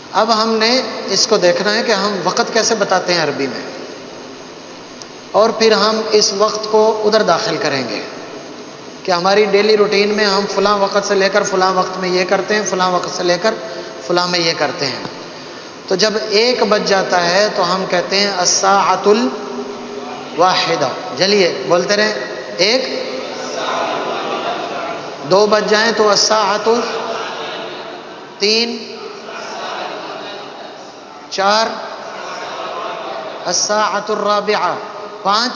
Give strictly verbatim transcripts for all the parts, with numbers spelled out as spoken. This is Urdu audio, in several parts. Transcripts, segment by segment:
اب ہم نے اس کو دیکھنا ہے کہ ہم وقت کیسے بتاتے ہیں عربی میں، اور پھر ہم اس وقت کو ادھر داخل کریں گے کہ ہماری ڈیلی روٹین میں ہم فلاں وقت سے لے کر فلاں وقت میں یہ کرتے ہیں، فلاں وقت سے لے کر فلاں میں یہ کرتے ہیں۔ تو جب ایک بج جاتا ہے تو ہم کہتے ہیں الساعۃ الواحدہ۔ جلیے بولتے رہیں، ایک، دو بج جائیں تو الساعۃ، تین، چار الساعۃ الرابعہ، پانچ،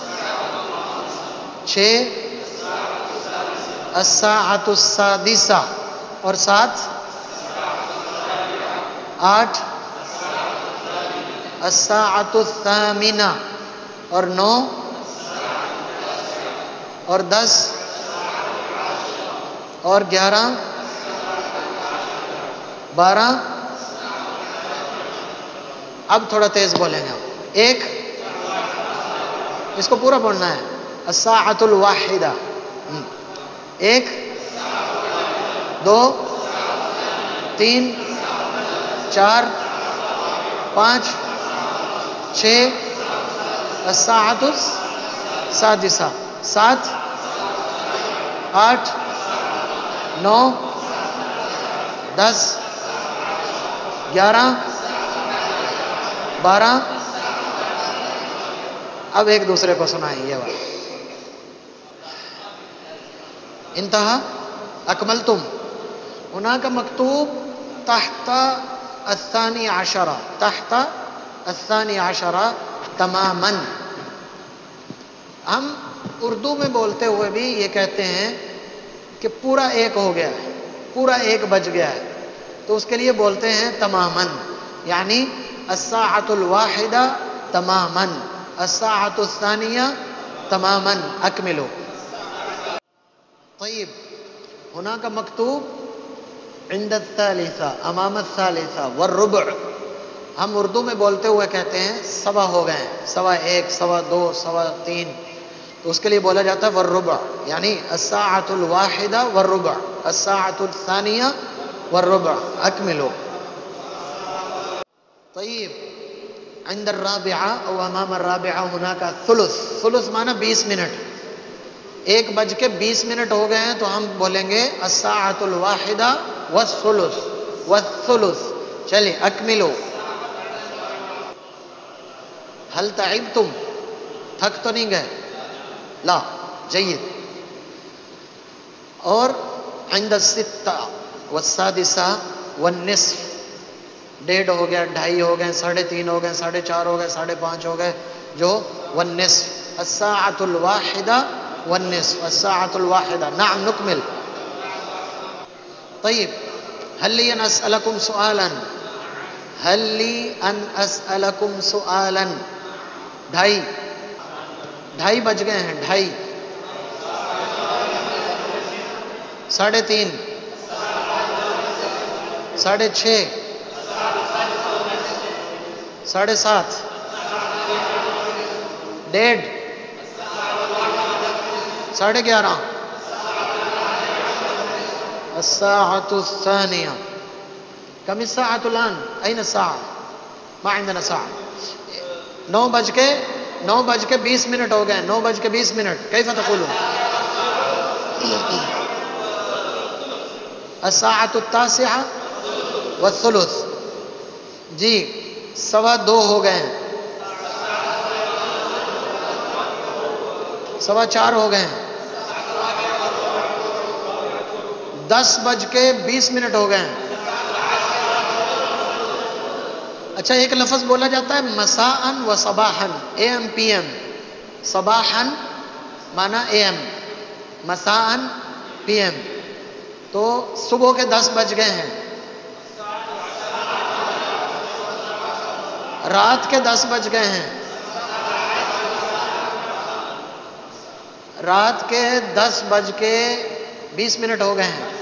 چھ الساعۃ السادسہ، اور سات، آٹھ الساعۃ الثامنہ، اور نو اور دس اور گیارہ، بارہ۔ اب تھوڑا تیز بولیں گے ہم، ایک، اس کو پورا بولنا ہے، الساعۃ الواحدہ، ایک، دو، تین، چار، پانچ، چھ الساعۃ السادسہ، سات، آٹھ، نو، دس، گیارہ، بارہ۔ اب ایک دوسرے کو سنائیں یہ بات۔ انتہا اکملتم، هناك مکتوب تحت الثانی عشرہ، تحت الثانی عشرہ تماما۔ ہم اردو میں بولتے ہوئے بھی یہ کہتے ہیں کہ پورا ایک ہو گیا ہے، پورا ایک بج گیا ہے، تو اس کے لیے بولتے ہیں تماما، یعنی الساعۃ الواحدہ تماما، الساعۃ الثانیہ تماما، اکملو۔ طیب، هناك مکتوب عند الثالثہ، امام الثالثہ والربع۔ ہم اردو میں بولتے ہوئے کہتے ہیں سوا ہو گئے ہیں، سوا ایک، سوا دو، سوا تین، تو اس کے لیے بولا جاتا ہے والربع، یعنی الساعۃ الواحدہ والربع، الساعۃ الثانیہ والربع، اکملو۔ طیب، عند الرابعہ او امام الرابعہ هناك ثلث، ثلث معنی بیس منٹ، ایک بج کے بیس منٹ ہو گئے ہیں تو ہم بولیں گے الساعۃ الواحدہ والثلث، والثلث۔ چلیے اکملو۔ هل تعبتم، تھک تو نہیں گئے؟ لا، جید۔ اور عند الستہ والسادسہ والنصف، ڈیڑھ ہو گیا، ڈھائی ہو گئے، ساڑھے تین ہو گئے، ساڑھے چار ہو گئے، ساڑھے پانچ ہو گئے، جو والنصف، الساعۃ الواحدہ والنصف، الساعۃ الواحدہ۔ نعم نکمل۔ طیب، هل لی ان اسألکم سؤالا، هل لی ان اسألکم سؤالا۔ ڈھائی، ڈھائی بج گئے ہیں، ڈھائی، ساڑھے تین، ساڑھے چھ، ساڑھے سات، ڈیڑھ، ساڑھے گیارہ، الساعۃ الثانیہ۔ کم الساعۃ الآن؟ این الساعة؟ ما عندنا ساعة۔ نو بج کے نو بج کے بیس منٹ ہو گئے، نو بج کے بیس منٹ، کیف تقولون؟ الساعۃ التاسعہ والثلث، جی سوا دو ہو گئے ہیں، سوا چار ہو گئے ہیں، دس بج کے بیس منٹ ہو گئے ہیں۔ اچھا، ایک لفظ بولا جاتا ہے مساءً و صباحً، اے ایم پی ایم۔ صباحً معنی اے ایم، مساءً پی ایم، تو صبح کے دس بج گئے ہیں، رات کے دس بج گئے ہیں، رات کے دس بج کے بیس منٹ ہو گئے ہیں،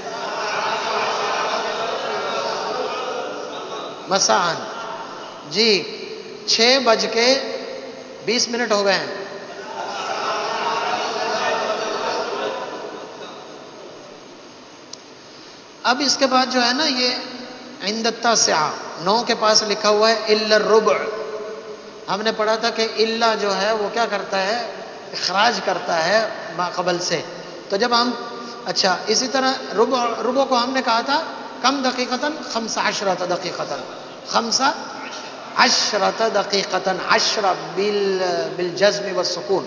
مساءً۔ جی چھ بج کے بیس منٹ ہو گئے ہیں، اب اس کے بعد جو ہے نا یہ عند التاسعہ، نو کے پاس لکھا ہوا ہے الا الربع. ہم نے پڑھا تھا کہ الا جو ہے وہ کیا کرتا ہے؟ اخراج کرتا ہے ما قبل سے. تو جب ہم اچھا اسی طرح ربع ربع کو ہم نے کہا تھا کم دقیقتاً خمس عشرۃ دقیقتاً، خمس عشرۃ دقیقتاً، عشرہ بال بالجزم والسکون.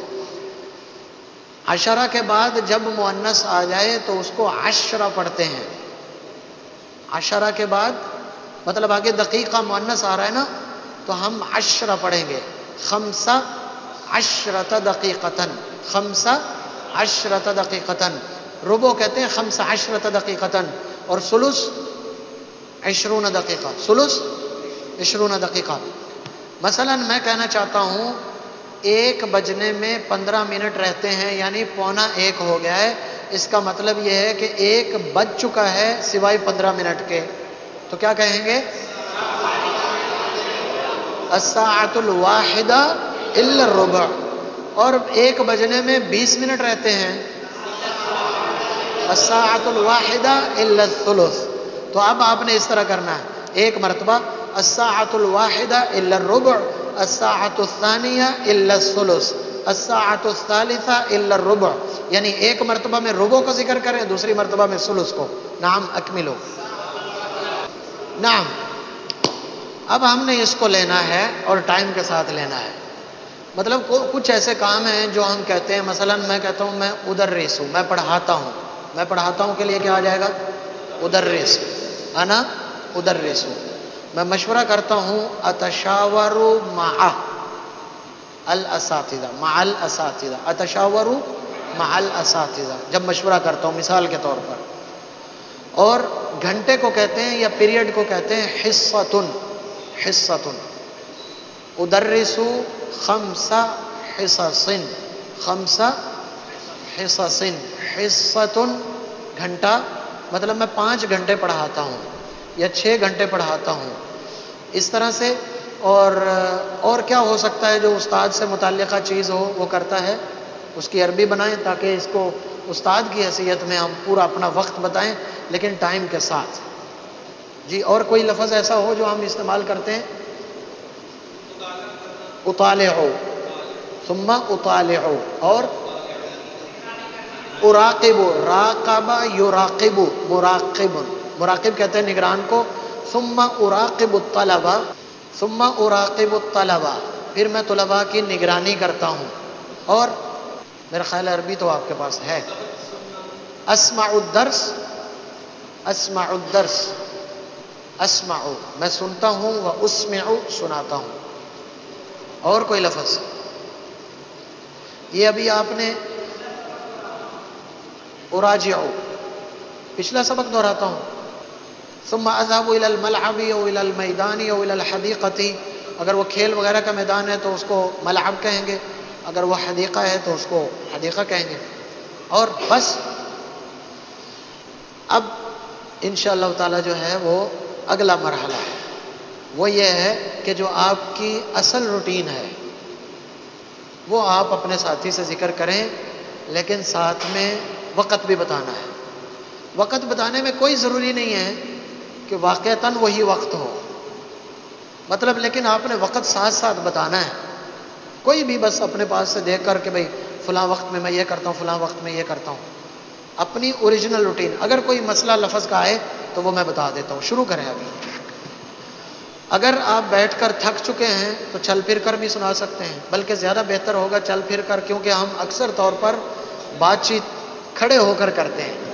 عشرہ کے بعد جب مؤنث آ جائے تو اس کو عشرہ پڑھتے ہیں. عشرہ کے بعد مطلب آگے دقیقہ مؤنث آ رہا ہے نا تو ہم عشرہ پڑھیں گے. خمس عشرۃ دقیقتاً، خمس عشرۃ دقیقتاً. ربع کہتے ہیں خمس عشرۃ دقیقتاً. اور ثلث عشرون دقیقہ، ثلث عشرون دقیقہ. مثلا میں کہنا چاہتا ہوں ایک بجنے میں پندرہ منٹ رہتے ہیں، یعنی پونا ایک ہو گیا ہے. اس کا مطلب یہ ہے کہ ایک بج چکا ہے سوائے پندرہ منٹ کے. تو کیا کہیں گے؟ الساعۃ الواحدہ الا الربع. اور ایک بجنے میں بیس منٹ رہتے ہیں، الساعۃ الواحدہ الا الثلث. تو اب آپ نے اس طرح کرنا ہے، ایک مرتبہ الساعۃ الواحدہ الا الربع، الساعۃ الثانیہ الا الثلث، الساعۃ الثالثہ الا الربع. یعنی ایک مرتبہ میں ربع کا ذکر کریں، دوسری مرتبہ میں ثلث کو. نعم اکملو. نعم. اب ہم نے اس کو لینا ہے اور ٹائم کے ساتھ لینا ہے. مطلب کچھ ایسے کام ہیں جو ہم کہتے ہیں، مثلا میں کہتا ہوں میں ادرس ہوں، میں پڑھاتا ہوں. میں پڑھاتا ہوں کے لیے کیا آ جائے گا؟ ادرس. انا ادرس. میں مشورہ کرتا ہوں اتشاور مع الاساتذہ، مع الاساتذہ، اتشاور مع الاساتذہ. جب مشورہ کرتا ہوں مثال کے طور پر. اور گھنٹے کو کہتے ہیں یا پیریڈ کو کہتے ہیں حصۃ. حصۃ. ادرس خمس حصص، خمس حصص. حصۃ گھنٹہ مطلب میں پانچ گھنٹے پڑھاتا ہوں یا چھ گھنٹے پڑھاتا ہوں، اس طرح سے. اور اور کیا ہو سکتا ہے جو استاد سے متعلقہ چیز ہو وہ کرتا ہے، اس کی عربی بنائیں تاکہ اس کو استاد کی حیثیت میں ہم پورا اپنا وقت بتائیں لیکن ٹائم کے ساتھ. جی اور کوئی لفظ ایسا ہو جو ہم استعمال کرتے ہیں؟ اطالع، ثم اطالع. اور اراقب، راقب یراقب، مراقب. مراقب کہتے ہیں نگران کو. ثم اراقب الطلبہ، ثم اراقب الطلبہ. پھر میں طلباء کی نگرانی کرتا ہوں. اور میرا خیال عربی تو آپ کے پاس ہے. اسمع الدرس، اسمع الدرس، اسمع میں سنتا ہوں، و اسمع سناتا ہوں. اور کوئی لفظ؟ یہ ابھی آپ نے اراجع، پچھلا سبق دہراتا ہوں. ثم اذهب الى الملعب او الى المیدان او الى الحدیقة. اگر وہ کھیل وغیرہ کا میدان ہے تو اس کو ملعب کہیں گے، اگر وہ حدیقہ ہے تو اس کو حدیقہ کہیں گے. اور بس اب انشاءاللہ تعالی جو ہے وہ اگلا مرحلہ ہے، وہ یہ ہے کہ جو آپ کی اصل روٹین ہے وہ آپ اپنے ساتھی سے ذکر کریں، لیکن ساتھ میں وقت بھی بتانا ہے. وقت بتانے میں کوئی ضروری نہیں ہے کہ واقعتاً وہی وقت ہو، مطلب لیکن آپ نے وقت ساتھ ساتھ بتانا ہے. کوئی بھی بس اپنے پاس سے دیکھ کر کہ بھئی فلاں وقت میں میں یہ کرتا ہوں، فلاں وقت میں یہ کرتا ہوں. اپنی اوریجنل روٹین. اگر کوئی مسئلہ لفظ کا آئے تو وہ میں بتا دیتا ہوں. شروع کریں ابھی. اگر آپ بیٹھ کر تھک چکے ہیں تو چل پھر کر بھی سنا سکتے ہیں، بلکہ زیادہ بہتر ہوگا چل پھر کر، کیونکہ ہم اکثر طور پر بات چیت کھڑے ہو کر کرتے ہیں.